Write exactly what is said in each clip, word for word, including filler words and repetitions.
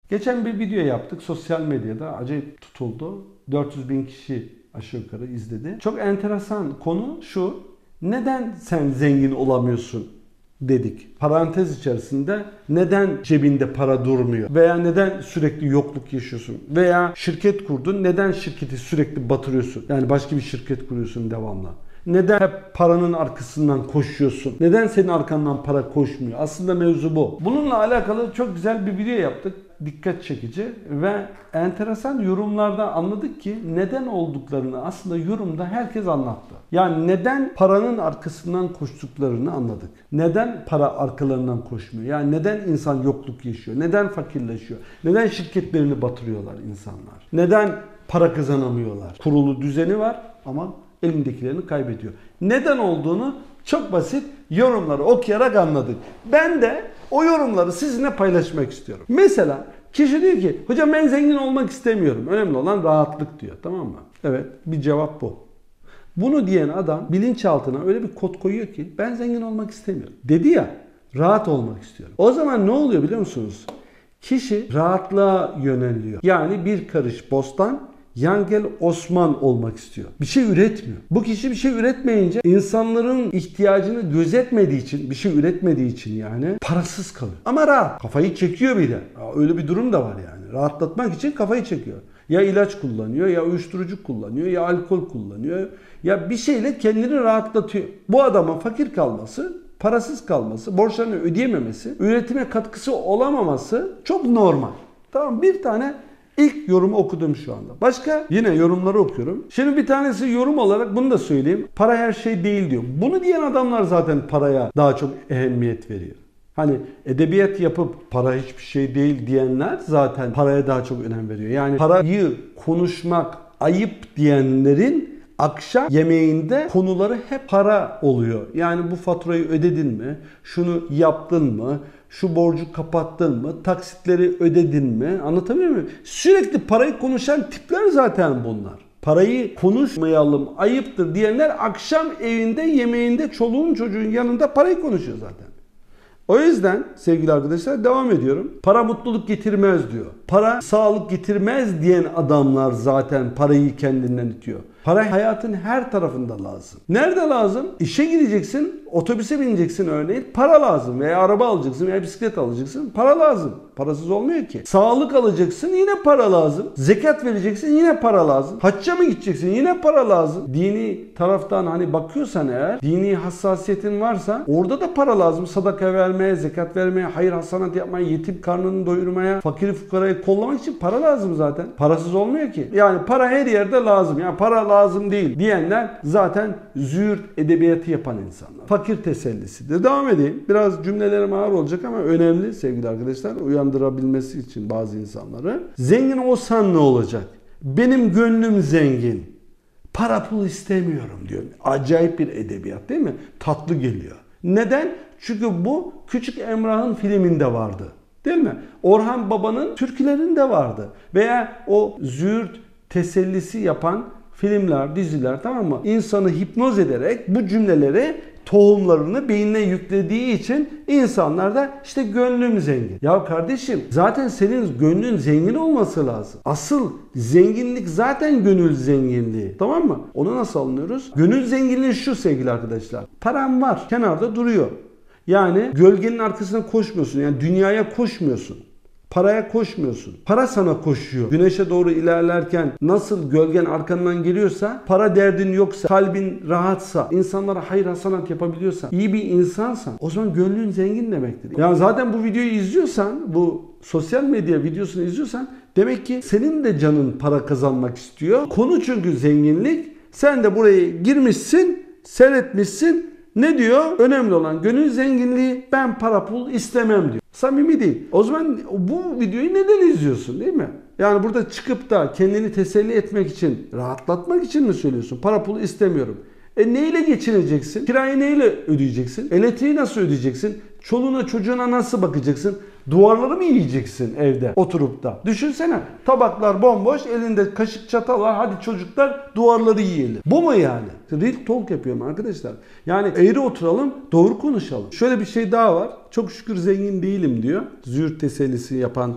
Geçen bir video yaptık sosyal medyada, acayip tutuldu. dört yüz bin kişi aşağı yukarı izledi. Çok enteresan konu şu: neden sen zengin olamıyorsun dedik. Parantez içerisinde neden cebinde para durmuyor? Veya neden sürekli yokluk yaşıyorsun? Veya şirket kurdun, neden şirketi sürekli batırıyorsun? Yani başka bir şirket kuruyorsun devamlı. Neden hep paranın arkasından koşuyorsun? Neden senin arkandan para koşmuyor? Aslında mevzu bu. Bununla alakalı çok güzel bir video yaptık. Dikkat çekici ve enteresan yorumlarda anladık ki neden olduklarını aslında yorumda herkes anlattı. Yani neden paranın arkasından koştuklarını anladık. Neden para arkalarından koşmuyor? Yani neden insan yokluk yaşıyor? Neden fakirleşiyor? Neden şirketlerini batırıyorlar insanlar? Neden para kazanamıyorlar? Kurulu düzeni var ama elindekilerini kaybediyor. Neden olduğunu çok basit yorumları okuyarak anladık. Ben de o yorumları sizinle paylaşmak istiyorum. Mesela kişi diyor ki hocam ben zengin olmak istemiyorum. Önemli olan rahatlık diyor. Tamam mı? Evet, bir cevap bu. Bunu diyen adam bilinçaltına öyle bir kod koyuyor ki ben zengin olmak istemiyorum. Dedi ya, rahat olmak istiyorum. O zaman ne oluyor biliyor musunuz? Kişi rahatlığa yöneliyor. Yani bir karış bostan Yangel Osman olmak istiyor. Bir şey üretmiyor. Bu kişi bir şey üretmeyince insanların ihtiyacını gözetmediği için, bir şey üretmediği için yani parasız kalıyor. Ama rahat. Kafayı çekiyor bir de. Öyle bir durum da var yani. Rahatlatmak için kafayı çekiyor. Ya ilaç kullanıyor, ya uyuşturucu kullanıyor, ya alkol kullanıyor. Ya bir şeyle kendini rahatlatıyor. Bu adamın fakir kalması, parasız kalması, borçlarını ödeyememesi, üretime katkısı olamaması çok normal. Tamam, bir tane İlk yorumu okudum şu anda. Başka yine yorumları okuyorum. Şimdi bir tanesi yorum olarak bunu da söyleyeyim. Para her şey değil diyor. Bunu diyen adamlar zaten paraya daha çok ehemmiyet veriyor. Hani edebiyat yapıp para hiçbir şey değil diyenler zaten paraya daha çok önem veriyor. Yani parayı konuşmak ayıp diyenlerin akşam yemeğinde konuları hep para oluyor. Yani bu faturayı ödedin mi? Şunu yaptın mı? Şu borcu kapattın mı? Taksitleri ödedin mi? Anlatabiliyor muyum? Sürekli parayı konuşan tipler zaten bunlar. Parayı konuşmayalım, ayıptır diyenler akşam evinde, yemeğinde, çoluğun çocuğun yanında parayı konuşuyor zaten. O yüzden sevgili arkadaşlar devam ediyorum. Para mutluluk getirmez diyor. Para sağlık getirmez diyen adamlar zaten parayı kendinden itiyor. Para hayatın her tarafında lazım. Nerede lazım? İşe gideceksin, otobüse bineceksin örneğin. Para lazım. Veya araba alacaksın veya bisiklet alacaksın. Para lazım. Parasız olmuyor ki. Sağlık alacaksın, yine para lazım. Zekat vereceksin, yine para lazım. Hacca mı gideceksin, yine para lazım. Dini taraftan hani bakıyorsan eğer, dini hassasiyetin varsa orada da para lazım. Sadaka vermeye, zekat vermeye, hayır hasanat yapmaya, yetim karnını doyurmaya, fakiri fukarayı kollamak için para lazım zaten. Parasız olmuyor ki. Yani para her yerde lazım. Yani para lazım değil diyenler zaten züğürt edebiyatı yapan insanlar. Fakir tesellisidir. Devam edeyim. Biraz cümlelerim ağır olacak ama önemli sevgili arkadaşlar. Uyandırabilmesi için bazı insanları. Zengin olsan ne olacak? Benim gönlüm zengin. Para pul istemiyorum diyor. Acayip bir edebiyat değil mi? Tatlı geliyor. Neden? Çünkü bu Küçük Emrah'ın filminde vardı. Değil mi? Orhan Baba'nın türkülerinde vardı. Veya o züğürt tesellisi yapan filmler, diziler, tamam mı? İnsanı hipnoz ederek bu cümleleri, tohumlarını beynine yüklediği için insanlar da işte gönlüm zengin. Ya kardeşim zaten senin gönlün zengin olması lazım. Asıl zenginlik zaten gönül zenginliği. Tamam mı? Onu nasıl anlıyoruz? Gönül zenginliği şu sevgili arkadaşlar. Param var, kenarda duruyor. Yani gölgenin arkasına koşmuyorsun. Yani dünyaya koşmuyorsun. Paraya koşmuyorsun. Para sana koşuyor. Güneşe doğru ilerlerken nasıl gölgen arkandan geliyorsa, para derdin yoksa, kalbin rahatsa, insanlara hayır hasanat yapabiliyorsan, iyi bir insansan o zaman gönlün zengin demektir. Yani zaten bu videoyu izliyorsan, bu sosyal medya videosunu izliyorsan demek ki senin de canın para kazanmak istiyor. Konu çünkü zenginlik. Sen de buraya girmişsin, seyretmişsin. Ne diyor? Önemli olan gönül zenginliği, ben para pul istemem diyor. Samimi değil. O zaman bu videoyu neden izliyorsun değil mi? Yani burada çıkıp da kendini teselli etmek için, rahatlatmak için mi söylüyorsun? Para pul istemiyorum. E neyle geçineceksin? Kirayı neyle ödeyeceksin? Elektriği nasıl ödeyeceksin? Çoluğuna çocuğuna nasıl bakacaksın? Duvarları mı yiyeceksin evde oturup da? Düşünsene, tabaklar bomboş, elinde kaşık çatal var, hadi çocuklar duvarları yiyelim. Bu mu yani? Real talk yapıyorum arkadaşlar. Yani eğri oturalım, doğru konuşalım. Şöyle bir şey daha var. Çok şükür zengin değilim diyor. Züğürt tesellisi yapan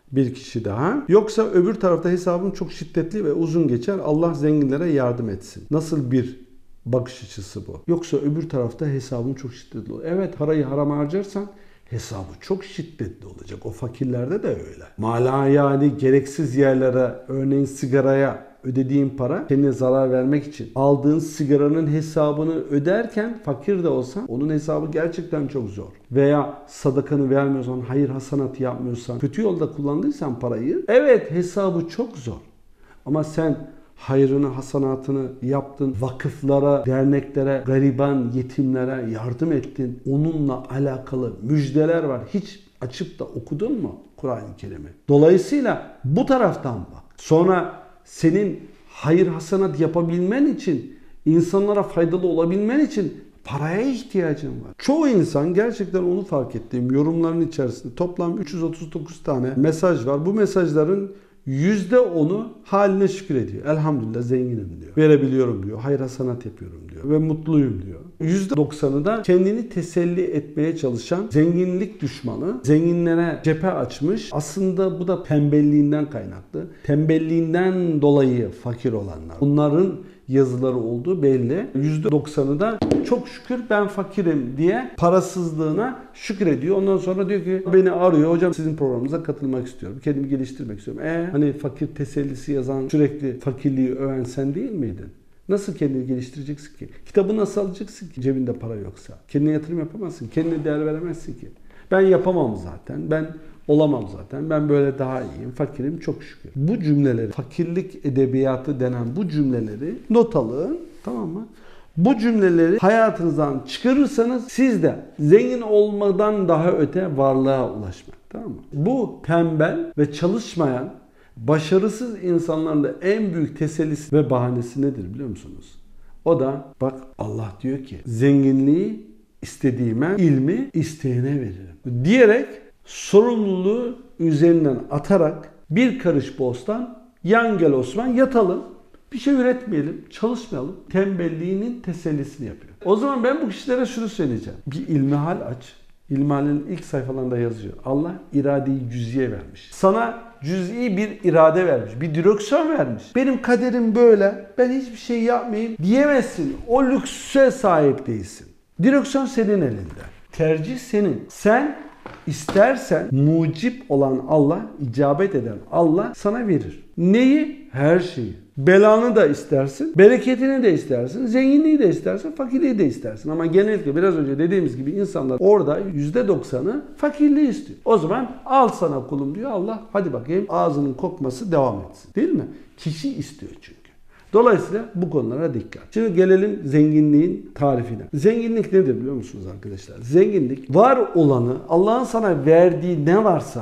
Bir kişi daha. Yoksa öbür tarafta hesabım çok şiddetli ve uzun geçer. Allah zenginlere yardım etsin. Nasıl bir bakış açısı bu? Yoksa öbür tarafta hesabım çok şiddetli olur. Evet, parayı haram harcarsan hesabı çok şiddetli olacak. O fakirlerde de öyle. Mala yani gereksiz yerlere, örneğin sigaraya ödediğin para kendine zarar vermek için. Aldığın sigaranın hesabını öderken fakir de olsan onun hesabı gerçekten çok zor. Veya sadakanı vermiyorsan, hayır hasanatı yapmıyorsan, kötü yolda kullandıysan parayı, evet hesabı çok zor. Ama sen hayrını, hasanatını yaptın, vakıflara, derneklere, gariban, yetimlere yardım ettin. Onunla alakalı müjdeler var. Hiç açıp da okudun mu Kur'an-ı Kerim'i? Dolayısıyla bu taraftan bak. Sonra senin hayır, hasanat yapabilmen için, insanlara faydalı olabilmen için paraya ihtiyacın var. Çoğu insan, gerçekten onu fark ettiğim yorumların içerisinde toplam üç yüz otuz dokuz tane mesaj var. Bu mesajların yüzde onu haline şükür ediyor. Elhamdülillah zenginim diyor. Verebiliyorum diyor. Hayır hasanat yapıyorum diyor. Ve mutluyum diyor. yüzde doksanı da kendini teselli etmeye çalışan zenginlik düşmanı. Zenginlere cephe açmış. Aslında bu da tembelliğinden kaynaklı. Tembelliğinden dolayı fakir olanlar. Bunların yazıları olduğu belli. yüzde doksanı da çok şükür ben fakirim diye parasızlığına şükrediyor. Ondan sonra diyor ki beni arıyor. Hocam sizin programınıza katılmak istiyorum. Kendimi geliştirmek istiyorum. E hani fakir tesellisi yazan, sürekli fakirliği öven sen değil miydin? Nasıl kendini geliştireceksin ki? Kitabı nasıl alacaksın ki cebinde para yoksa? Kendine yatırım yapamazsın. Kendine değer veremezsin ki. Ben yapamam zaten. Ben olamam zaten. Ben böyle daha iyiyim. Fakirim çok şükür. Bu cümleleri, fakirlik edebiyatı denen bu cümleleri not alın. Tamam mı? Bu cümleleri hayatınızdan çıkarırsanız siz de zengin olmadan daha öte varlığa ulaşmak. Tamam mı? Bu tembel ve çalışmayan, başarısız insanların da en büyük tesellisi ve bahanesi nedir biliyor musunuz? O da bak Allah diyor ki zenginliği istediğime, ilmi isteyene veririm. Diyerek sorumluluğu üzerinden atarak bir karış bostan, yan gel Osman yatalım. Bir şey üretmeyelim, çalışmayalım. Tembelliğinin tesellisini yapıyor. O zaman ben bu kişilere şunu söyleyeceğim. Bir ilmihal aç. İlmihal'in ilk sayfalarında yazıyor. Allah iradeyi cüz'iye vermiş. Sana cüz'i bir irade vermiş. Bir direksiyon vermiş. Benim kaderim böyle. Ben hiçbir şey yapmayayım diyemezsin. O lükse sahip değilsin. Direksiyon senin elinde. Tercih senin. Sen istersen mucip olan Allah, icabet eden Allah sana verir. Neyi? Her şeyi. Belanı da istersin, bereketini de istersin, zenginliği de istersin, fakirliği de istersin. Ama genellikle biraz önce dediğimiz gibi insanlar orada yüzde doksanı fakirliği istiyor. O zaman al sana kulum diyor Allah. Hadi bakayım ağzının kokması devam etsin. Değil mi? Kişi istiyor çünkü. Dolayısıyla bu konulara dikkat. Şimdi gelelim zenginliğin tarifine. Zenginlik nedir biliyor musunuz arkadaşlar? Zenginlik var olanı, Allah'ın sana verdiği ne varsa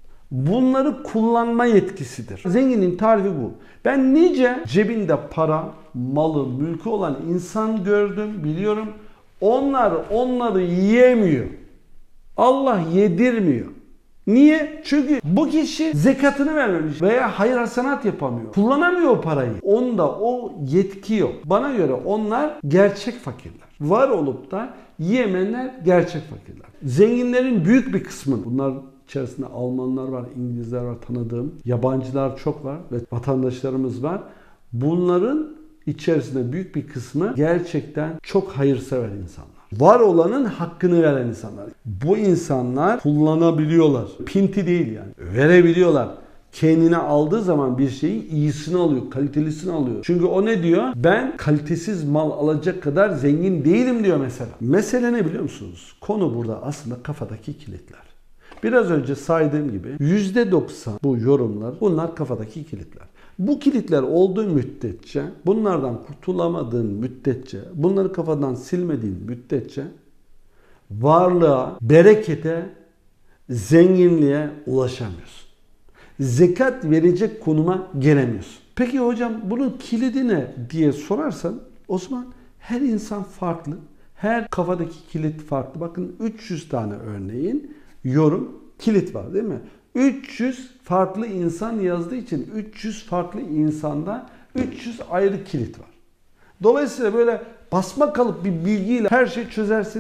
bunları kullanma yetkisidir. Zenginliğin tarifi bu. Ben nice cebinde para, malı, mülkü olan insan gördüm, biliyorum. Onlar onları yiyemiyor. Allah yedirmiyor. Niye? Çünkü bu kişi zekatını vermemiş veya hayır hasenat yapamıyor. Kullanamıyor o parayı. Onda o yetki yok. Bana göre onlar gerçek fakirler. Var olup da yiyemeyenler gerçek fakirler. Zenginlerin büyük bir kısmı, bunlar içerisinde Almanlar var, İngilizler var, tanıdığım, yabancılar çok var ve vatandaşlarımız var. Bunların içerisinde büyük bir kısmı gerçekten çok hayırsever insanlar. Var olanın hakkını veren insanlar. Bu insanlar kullanabiliyorlar. Pinti değil yani. Verebiliyorlar. Kendine aldığı zaman bir şeyi iyisini alıyor, kalitelisini alıyor. Çünkü o ne diyor? Ben kalitesiz mal alacak kadar zengin değilim diyor mesela. Mesele ne biliyor musunuz? Konu burada aslında kafadaki kilitler. Biraz önce saydığım gibi yüzde doksan bu yorumlar, bunlar kafadaki kilitler. Bu kilitler olduğu müddetçe, bunlardan kurtulamadığın müddetçe, bunları kafadan silmediğin müddetçe varlığa, berekete, zenginliğe ulaşamıyorsun. Zekat verecek konuma gelemiyorsun. Peki hocam bunun kilidi ne diye sorarsan, Osman her insan farklı. Her kafadaki kilit farklı. Bakın üç yüz tane örneğin yorum kilit var değil mi? üç yüz farklı insan yazdığı için üç yüz farklı insanda üç yüz ayrı kilit var. Dolayısıyla böyle basma kalıp bir bilgiyle her şeyi çözersin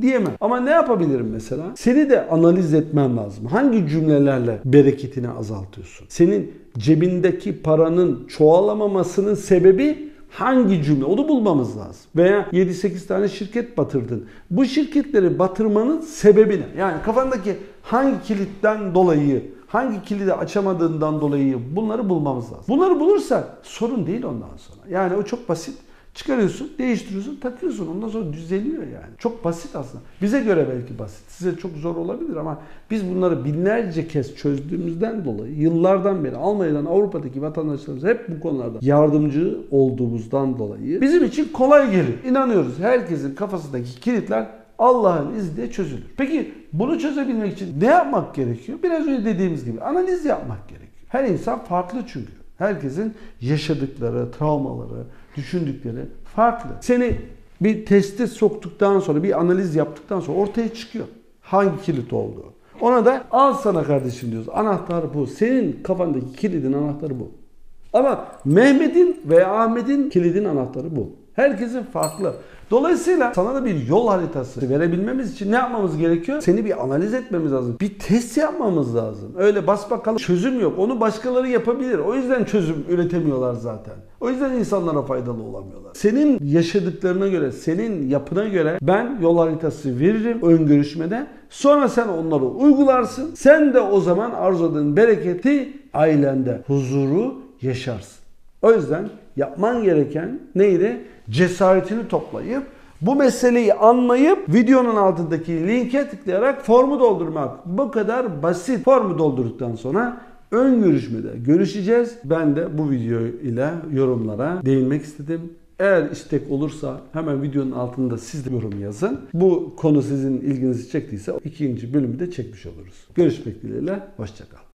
diyemem. Ama ne yapabilirim mesela? Seni de analiz etmem lazım. Hangi cümlelerle bereketini azaltıyorsun? Senin cebindeki paranın çoğalamamasının sebebi hangi cümle? Onu bulmamız lazım. Veya yedi sekiz tane şirket batırdın. Bu şirketleri batırmanın sebebi ne? Yani kafandaki hangi kilitten dolayı, hangi kilidi açamadığından dolayı bunları bulmamız lazım. Bunları bulursak sorun değil ondan sonra. Yani o çok basit. Çıkarıyorsun, değiştiriyorsun, takıyorsun. Ondan sonra düzeliyor yani. Çok basit aslında. Bize göre belki basit. Size çok zor olabilir ama biz bunları binlerce kez çözdüğümüzden dolayı yıllardan beri Almanya'dan Avrupa'daki vatandaşlarımız hep bu konularda yardımcı olduğumuzdan dolayı bizim için kolay geliyor. İnanıyoruz. Herkesin kafasındaki kilitler Allah'ın izniyle çözülür. Peki bunu çözebilmek için ne yapmak gerekiyor? Biraz önce dediğimiz gibi analiz yapmak gerekiyor. Her insan farklı çünkü. Herkesin yaşadıkları, travmaları, düşündükleri farklı. Seni bir teste soktuktan sonra, bir analiz yaptıktan sonra ortaya çıkıyor hangi kilit olduğu. Ona da al sana kardeşim diyoruz. Anahtar bu. Senin kafandaki kilidin anahtarı bu. Ama Mehmet'in veya Ahmet'in kilidin anahtarı bu. Herkesin farklı. Dolayısıyla sana da bir yol haritası verebilmemiz için ne yapmamız gerekiyor? Seni bir analiz etmemiz lazım. Bir test yapmamız lazım. Öyle bas bakalım çözüm yok. Onu başkaları yapabilir. O yüzden çözüm üretemiyorlar zaten. O yüzden insanlara faydalı olamıyorlar. Senin yaşadıklarına göre, senin yapına göre ben yol haritası veririm ön görüşmede. Sonra sen onları uygularsın. Sen de o zaman arzuladığın bereketi, ailende huzuru yaşarsın. O yüzden yapman gereken neydi? Cesaretini toplayıp bu meseleyi anlayıp videonun altındaki linke tıklayarak formu doldurmak. Bu kadar basit. Formu doldurduktan sonra ön görüşmede görüşeceğiz. Ben de bu video ile yorumlara değinmek istedim. Eğer istek olursa hemen videonun altında siz de yorum yazın. Bu konu sizin ilginizi çektiyse ikinci bölümü de çekmiş oluruz. Görüşmek dileğiyle. Hoşça kal.